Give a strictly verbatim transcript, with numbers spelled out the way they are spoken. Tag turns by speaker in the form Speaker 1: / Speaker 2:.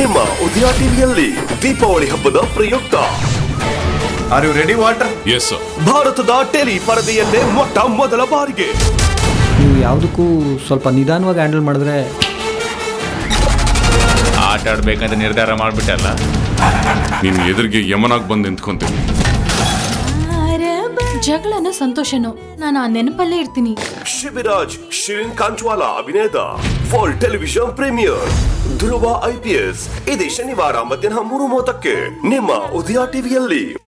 Speaker 1: ನಿಮ್ಮ ಉದಯ ಟಿವಿಯಲ್ಲಿ ದೀಪಾವಳಿ ಹಬ್ಬದ ಪ್ರಯುಕ್ತ.
Speaker 2: Are you ready water?
Speaker 3: Yes sir.
Speaker 1: ಭಾರತದ ಟೆಲಿ ಪರದೆಯಲ್ಲೇ ಮೊಟ್ಟ ಮೊದಲ ಬಾರಿಗೆ
Speaker 4: ನೀವು ಯಾವುದಕ್ಕೂ ಸ್ವಲ್ಪ ನಿಧಾನವಾಗಿ ಹ್ಯಾಂಡಲ್ ಮಾಡಿದ್ರೆ.
Speaker 3: ಆಟ ಆಡ್ಬೇಕಂತ ನಿರ್ಧಾರ ಮಾಡ್ಬಿಟ್ಟಲ್ಲ, ನಿನ್ ಎದುರಿಗೆ ಯಮನಾಗ್ ಬಂದು ನಿಂತ್ಕೊಂತೀನಿ.
Speaker 5: ಜಗಳನ ಸಂತೋಷನೋ, ನಾನು ಆ ನೆನಪಲ್ಲೇ ಇರ್ತೀನಿ.
Speaker 1: ಶಿಬಿರಾಜ್ ಶಿರಿನ್ ಕಾಂಚ್ವಾಲಾ ಅಭಿನಯದ ಫಾಲ್ ಟೆಲಿವಿಷನ್ ಪ್ರೀಮಿಯರ್ ಧ್ರುವ ಐಪಿಎಸ್ ಇದೇ ಶನಿವಾರ ಮಧ್ಯಾಹ್ನ ಮೂರು ಮೂವತ್ತಕ್ಕೆ ನಿಮ್ಮ ಉದಯ ಟಿವಿಯಲ್ಲಿ.